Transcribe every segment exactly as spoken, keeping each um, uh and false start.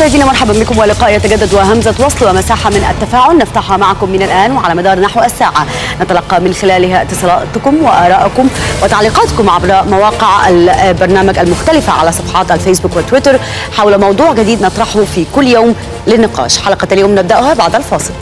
مشاهدينا مرحبا بكم، ولقاء يتجدد وهمزة وصل ومساحة من التفاعل نفتحها معكم من الآن وعلى مدار نحو الساعة، نتلقى من خلالها اتصالاتكم وآراءكم وتعليقاتكم عبر مواقع البرنامج المختلفة على صفحات الفيسبوك وتويتر حول موضوع جديد نطرحه في كل يوم للنقاش. حلقة اليوم نبدأها بعد الفاصل.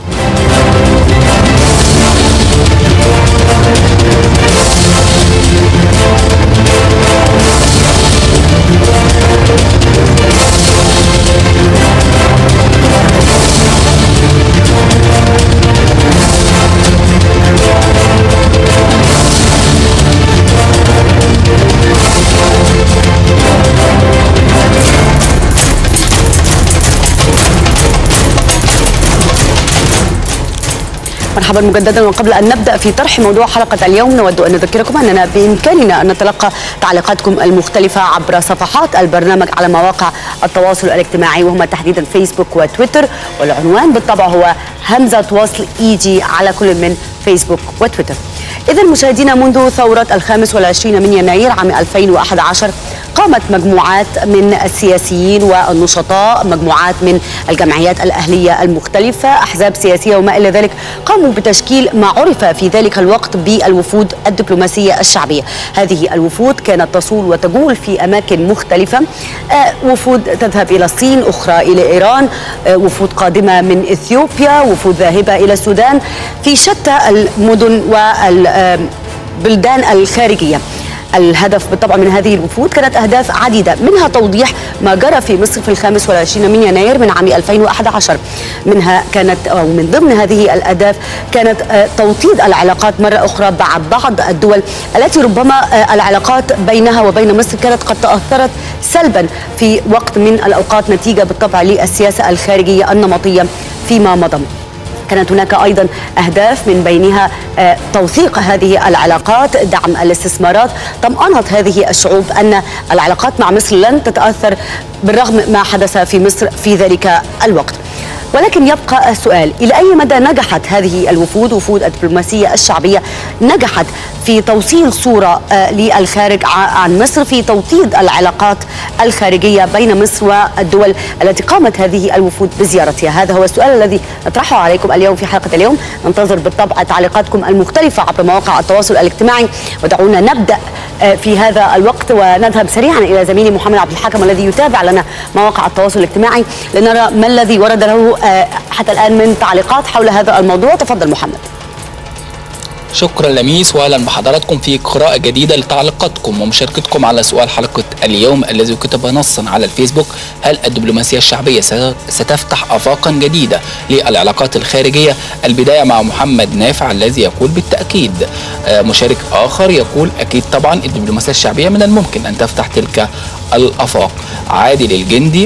مرحبا مجددا. وقبل ان نبدا في طرح موضوع حلقه اليوم نود ان نذكركم اننا بامكاننا ان نتلقى تعليقاتكم المختلفه عبر صفحات البرنامج على مواقع التواصل الاجتماعي وهما تحديدا فيسبوك وتويتر، والعنوان بالطبع هو همزه وصل ايجي على كل من فيسبوك وتويتر. إذا مشاهدينا، منذ ثورة الخامس والعشرين من يناير عام ألفين وأحد عشر قامت مجموعات من السياسيين والنشطاء، مجموعات من الجمعيات الأهلية المختلفة، أحزاب سياسية وما إلى ذلك، قاموا بتشكيل ما عرف في ذلك الوقت بالوفود الدبلوماسية الشعبية. هذه الوفود كانت تصول وتجول في أماكن مختلفة، وفود تذهب إلى الصين، أخرى إلى إيران، وفود قادمة من إثيوبيا، وفود ذاهبة إلى السودان، في شتى المدن والبلدان الخارجية. الهدف بالطبع من هذه الوفود كانت أهداف عديدة، منها توضيح ما جرى في مصر في الخامس والعشرين من يناير من عام ألفين وأحد عشر. منها كانت أو من ضمن هذه الأهداف كانت توطيد العلاقات مرة أخرى مع بعض الدول التي ربما العلاقات بينها وبين مصر كانت قد تأثرت سلبا في وقت من الأوقات نتيجة بالطبع للسياسة الخارجية النمطية فيما مضى. كانت هناك أيضا أهداف من بينها توثيق هذه العلاقات، دعم الاستثمارات، طمأنة هذه الشعوب أن العلاقات مع مصر لن تتأثر بالرغم ما حدث في مصر في ذلك الوقت. ولكن يبقى السؤال، إلى أي مدى نجحت هذه الوفود، وفود الدبلوماسية الشعبية، نجحت في توصيل صورة للخارج عن مصر، في توطيد العلاقات الخارجية بين مصر والدول التي قامت هذه الوفود بزيارتها؟ هذا هو السؤال الذي نطرحه عليكم اليوم في حلقة اليوم. ننتظر بالطبع تعليقاتكم المختلفة عبر مواقع التواصل الاجتماعي، ودعونا نبدأ في هذا الوقت ونذهب سريعا إلى زميلي محمد عبد الحكم الذي يتابع لنا مواقع التواصل الاجتماعي لنرى ما الذي ورد له حتى الآن من تعليقات حول هذا الموضوع. تفضل محمد. شكرا لميس، واهلا بحضراتكم في قراءة جديدة لتعليقاتكم ومشاركتكم على سؤال حلقة اليوم الذي كتب نصا على الفيسبوك: هل الدبلوماسية الشعبية ستفتح آفاقا جديدة للعلاقات الخارجية؟ البداية مع محمد نافع الذي يقول بالتأكيد. مشارك آخر يقول أكيد طبعا الدبلوماسية الشعبية من الممكن أن تفتح تلك الآفاق. عادل الجندي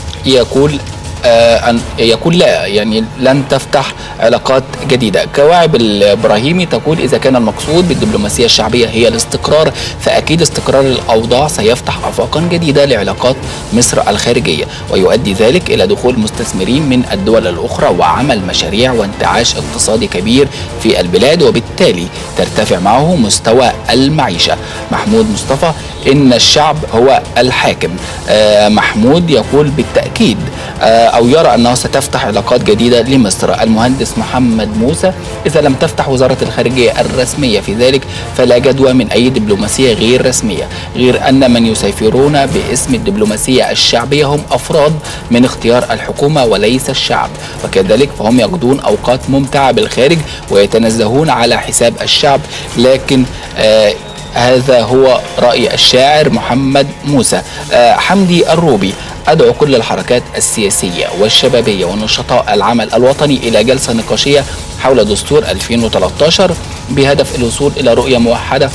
يقول آه أن يقول لا، يعني لن تفتح علاقات جديدة. كواعب الإبراهيمي تقول إذا كان المقصود بالدبلوماسية الشعبية هي الاستقرار، فأكيد استقرار الأوضاع سيفتح آفاقا جديدة لعلاقات مصر الخارجية، ويؤدي ذلك إلى دخول مستثمرين من الدول الأخرى وعمل مشاريع وانتعاش اقتصادي كبير في البلاد، وبالتالي ترتفع معه مستوى المعيشة. محمود مصطفى: إن الشعب هو الحاكم. آه محمود يقول بالتأكيد آه أو يرى أنه ستفتح علاقات جديدة لمصر. المهندس محمد موسى: إذا لم تفتح وزارة الخارجية الرسمية في ذلك فلا جدوى من أي دبلوماسية غير رسمية، غير أن من يسافرون باسم الدبلوماسية الشعبية هم أفراد من اختيار الحكومة وليس الشعب، وكذلك فهم يقضون أوقات ممتعة بالخارج ويتنزهون على حساب الشعب. لكن آه هذا هو رأي الشاعر محمد موسى. آه حمدي الروبي: أدعو كل الحركات السياسية والشبابية ونشطاء العمل الوطني إلى جلسة نقاشية حول دستور ألفين وثلاثة عشر بهدف الوصول إلى رؤية موحدة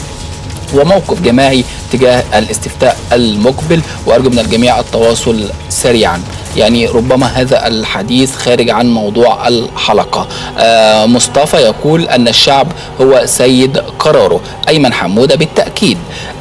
وموقف جماعي تجاه الاستفتاء المقبل، وأرجو من الجميع التواصل سريعا. يعني ربما هذا الحديث خارج عن موضوع الحلقة. آه مصطفى يقول أن الشعب هو سيد قراره. أيمن حمودة: بالتأكيد.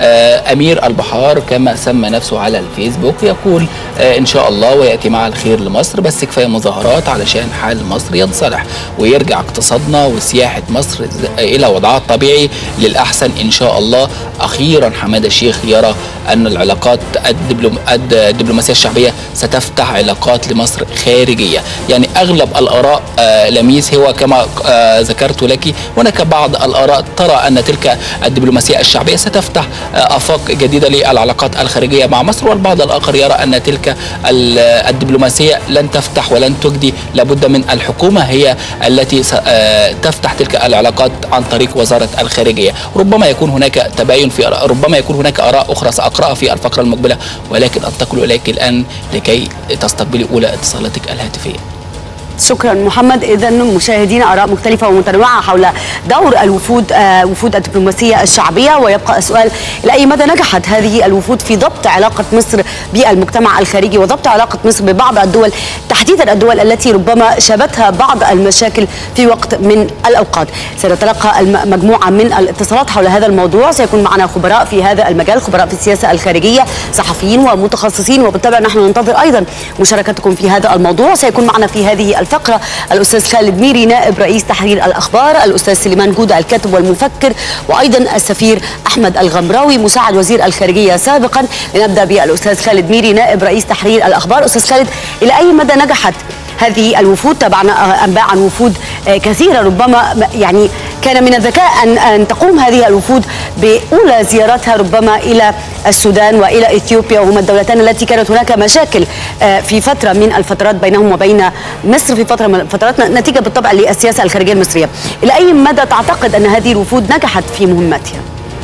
آه أمير البحار كما سمى نفسه على الفيسبوك يقول آه إن شاء الله ويأتي مع الخير لمصر، بس كفاية مظاهرات علشان حال مصر ينصلح ويرجع اقتصادنا وسياحة مصر إلى وضعها الطبيعي للأحسن إن شاء الله. أخيرا حمادة الشيخ يرى أن العلاقات الدبلوم... الدبلوماسية الشعبية ستفتح علاقات لمصر خارجية. يعني أغلب الآراء آه لميس هو كما آه ذكرت لك، هناك بعض الآراء ترى أن تلك الدبلوماسية الشعبية ستفتح آه آفاق جديدة للعلاقات الخارجية مع مصر، والبعض الآخر يرى أن تلك الدبلوماسية لن تفتح ولن تجدي، لابد من الحكومة هي التي آه تفتح تلك العلاقات عن طريق وزارة الخارجية. ربما يكون هناك تباين في آراء، ربما يكون هناك آراء أخرى سأقرأها في الفقرة المقبلة، ولكن أنتقل إليك الآن لكي تستقبلي أولى اتصالاتك الهاتفية. شكرا محمد. إذا مشاهدينا آراء مختلفة ومتنوعة حول دور الوفود آه وفود الدبلوماسية الشعبية، ويبقى السؤال إلى أي مدى نجحت هذه الوفود في ضبط علاقة مصر بالمجتمع الخارجي وضبط علاقة مصر ببعض الدول، تحديدا الدول التي ربما شابتها بعض المشاكل في وقت من الأوقات. سنتلقى مجموعة من الاتصالات حول هذا الموضوع، سيكون معنا خبراء في هذا المجال، خبراء في السياسة الخارجية، صحفيين ومتخصصين، وبالطبع نحن ننتظر أيضا مشاركتكم في هذا الموضوع. سيكون معنا في هذه الفقرة الأستاذ خالد ميري نائب رئيس تحرير الأخبار، الأستاذ سليمان جودة الكاتب والمفكر، وأيضا السفير أحمد الغمراوي مساعد وزير الخارجية سابقا. لنبدأ بالأستاذ خالد ميري نائب رئيس تحرير الأخبار. أستاذ خالد، إلى أي مدى نجحت هذه الوفود؟ تابعنا أنباء عن وفود كثيرة، ربما يعني كان من الذكاء أن أن تقوم هذه الوفود بأولى زياراتها ربما إلى السودان وإلى إثيوبيا، وهما الدولتان التي كانت هناك مشاكل في فترة من الفترات بينهم وبين مصر في فترة من الفترات نتيجة بالطبع للسياسة الخارجية المصرية. إلى أي مدى تعتقد أن هذه الوفود نجحت في مهمتها؟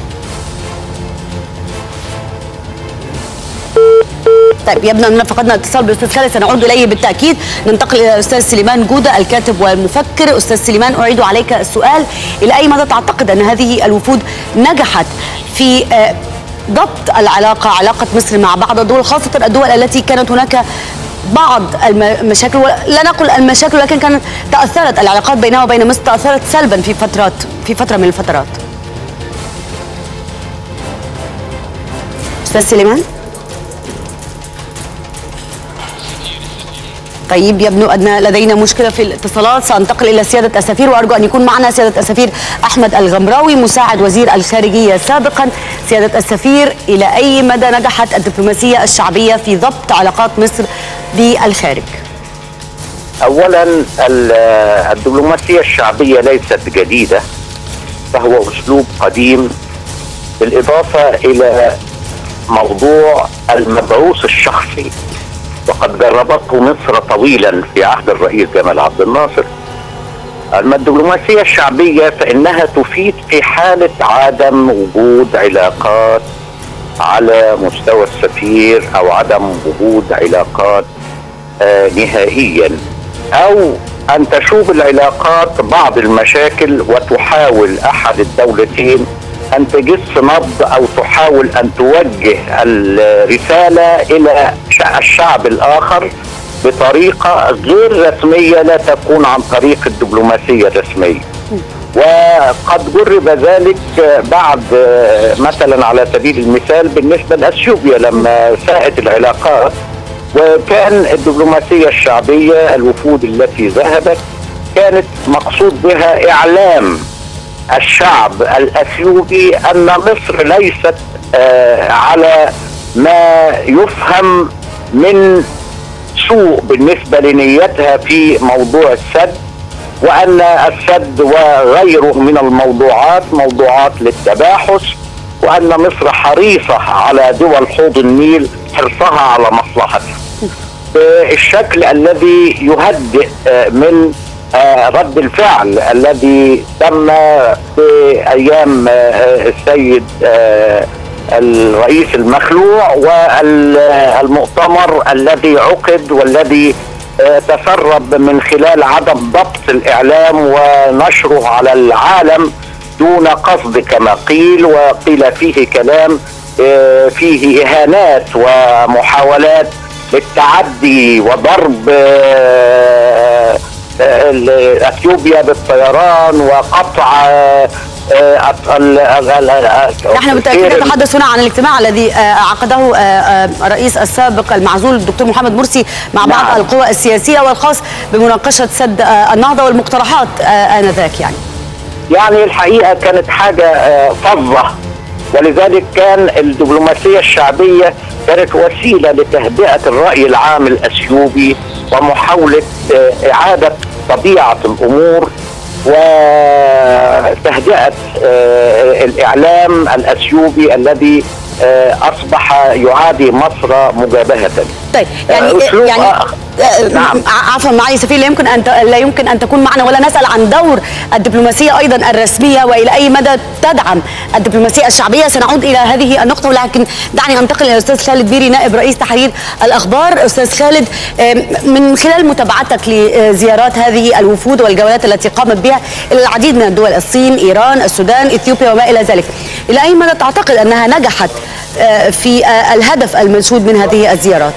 طيب يبدو أننا فقدنا اتصال بالاستاذ خالد، سنعود اليه بالتاكيد. ننتقل الى الاستاذ سليمان جوده الكاتب والمفكر. استاذ سليمان، اعيد عليك السؤال، الى اي مدى تعتقد ان هذه الوفود نجحت في ضبط العلاقه، علاقه مصر مع بعض الدول، خاصه الدول التي كانت هناك بعض المشاكل، لا نقول المشاكل ولكن كانت تاثرت العلاقات بينها وبين مصر تاثرت سلبا في فترات في فتره من الفترات. استاذ سليمان؟ طيب يبدو أن لدينا مشكلة في الاتصالات، سأنتقل إلى سيادة السفير، وأرجو أن يكون معنا سيادة السفير أحمد الغمراوي مساعد وزير الخارجية سابقا. سيادة السفير، إلى أي مدى نجحت الدبلوماسية الشعبية في ضبط علاقات مصر بالخارج؟ أولا الدبلوماسية الشعبية ليست جديدة، فهو أسلوب قديم، بالإضافة إلى موضوع المبعوث الشخصي، وقد جربته مصر طويلا في عهد الرئيس جمال عبد الناصر. أما الدبلوماسية الشعبية فإنها تفيد في حالة عدم وجود علاقات على مستوى السفير أو عدم وجود علاقات آه نهائيا، أو أن تشوب العلاقات بعض المشاكل وتحاول أحد الدولتين أن تجس نبض أو تحاول أن توجه الرسالة إلى الشعب الآخر بطريقة غير رسمية لا تكون عن طريق الدبلوماسية الرسمية. وقد جرب ذلك بعد، مثلا على سبيل المثال بالنسبة لأثيوبيا لما ساءت العلاقات، وكان الدبلوماسية الشعبية الوفود التي ذهبت كانت مقصود بها إعلام الشعب الأثيوبي أن مصر ليست آه على ما يفهم من سوء بالنسبة لنيتها في موضوع السد، وأن السد وغيره من الموضوعات موضوعات للتباحث، وأن مصر حريصة على دول حوض النيل حرصها على مصلحتها بالشكل الذي يهدئ آه من آه رد الفعل الذي تم في ايام آه السيد آه الرئيس المخلوع، والمؤتمر الذي عقد والذي آه تسرب من خلال عدم ضبط الاعلام ونشره على العالم دون قصد كما قيل، وقيل فيه كلام آه فيه اهانات ومحاولات للتعدي وضرب آه اثيوبيا بالطيران وقطع. نحن بالتاكيد نتحدث هنا عن الاجتماع الذي عقده الرئيس السابق المعزول الدكتور محمد مرسي مع بعض نعم. القوى السياسيه، والخاص بمناقشه سد النهضه والمقترحات انذاك. يعني يعني الحقيقه كانت حاجه فظه، ولذلك كان الدبلوماسيه الشعبيه كانت وسيلة لتهدئة الرأي العام الأثيوبي ومحاولة إعادة طبيعة الأمور وتهدئة الإعلام الأثيوبي الذي أصبح يعادي مصر مجابهة. طيب يعني يعني نعم عفوا معالي سفير، لا يمكن ان لا يمكن ان تكون معنا ولا نسال عن دور الدبلوماسيه ايضا الرسميه والى اي مدى تدعم الدبلوماسيه الشعبيه. سنعود الى هذه النقطه، ولكن دعني انتقل الى الاستاذ خالد بيري نائب رئيس تحرير الاخبار. استاذ خالد، من خلال متابعتك لزيارات هذه الوفود والجولات التي قامت بها الى العديد من الدول، الصين، ايران، السودان، اثيوبيا وما الى ذلك، الى اي مدى تعتقد انها نجحت في الهدف المنشود من هذه الزيارات؟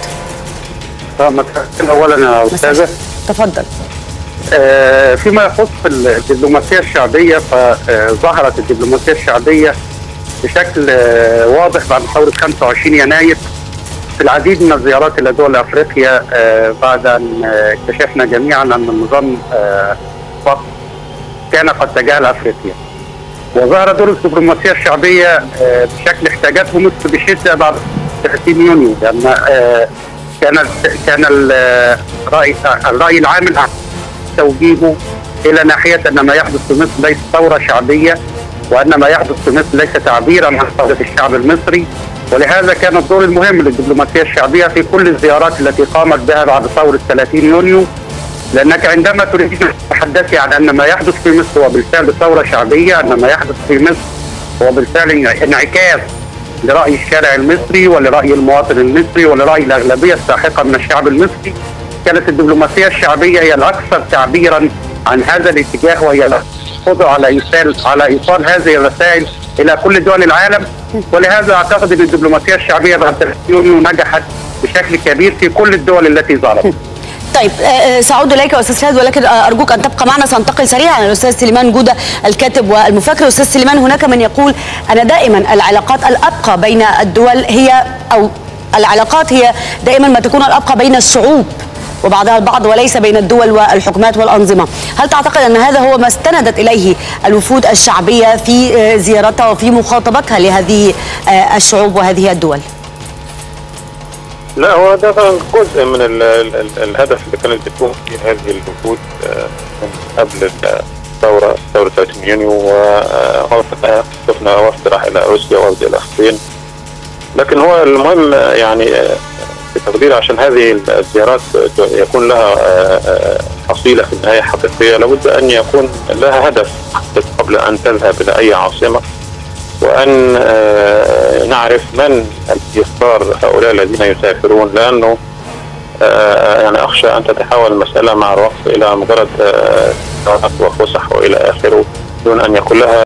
اولا يا استاذه تفضل. آه فيما يخص الدبلوماسيه الشعبيه، فظهرت الدبلوماسيه الشعبيه بشكل آه واضح بعد ثوره خمسة وعشرين يناير في العديد من الزيارات الى دول افريقيا، آه بعد ان اكتشفنا جميعا ان النظام آه كان قد تجاهل افريقيا. وظهر دور الدبلوماسيه الشعبيه آه بشكل احتاجته مصر بشده بعد ثلاثين يونيو، لان آه كان كان الراي الراي العام توجيهه الى ناحيه ان ما يحدث في مصر ليس ثوره شعبيه، وان ما يحدث في مصر ليس تعبيرا عن ثوره الشعب المصري. ولهذا كان الدور المهم للدبلوماسيه الشعبيه في كل الزيارات التي قامت بها بعد ثوره ثلاثين يونيو، لانك عندما تريد ان تتحدثي عن ان ما يحدث في مصر هو بالفعل ثوره شعبيه، ان ما يحدث في مصر هو بالفعل انعكاس لرأي الشارع المصري ولرأي المواطن المصري ولرأي الأغلبية الساحقة من الشعب المصري، كانت الدبلوماسية الشعبية هي الأكثر تعبيرا عن هذا الاتجاه، وهي القدرة على إيصال على إيصال هذه الرسائل إلى كل دول العالم. ولهذا أعتقد أن الدبلوماسية الشعبية بعد ثلاثين يونيو نجحت بشكل كبير في كل الدول التي زارت. طيب سأعود إليك يا أستاذ خالد، ولكن أرجوك أن تبقى معنا. سأنتقل سريعا للأستاذ سليمان جودة الكاتب والمفكر. أستاذ سليمان، هناك من يقول أن دائما العلاقات الأبقى بين الدول هي أو العلاقات هي دائما ما تكون الأبقى بين الشعوب وبعضها البعض وليس بين الدول والحكومات والأنظمة. هل تعتقد أن هذا هو ما استندت إليه الوفود الشعبية في زيارتها وفي مخاطبتها لهذه الشعوب وهذه الدول؟ لا، هو ده جزء من ال ال الهدف اللي كانت بتقوم فيه هذه الوفود من قبل الثوره ثوره ثلاثين يونيو. وشفنا وفد راح الى روسيا ووفد الى الصين، لكن هو المهم يعني في تقديري عشان هذه الزيارات يكون لها حصيله في النهايه حقيقيه، لابد ان يكون لها هدف قبل ان تذهب الى اي عاصمه، وأن نعرف من يختار هؤلاء الذين يسافرون، لأنه يعني أخشى أن تتحول المسألة مع الوقت إلى مجرد وفسح وإلى آخره دون أن يكون لها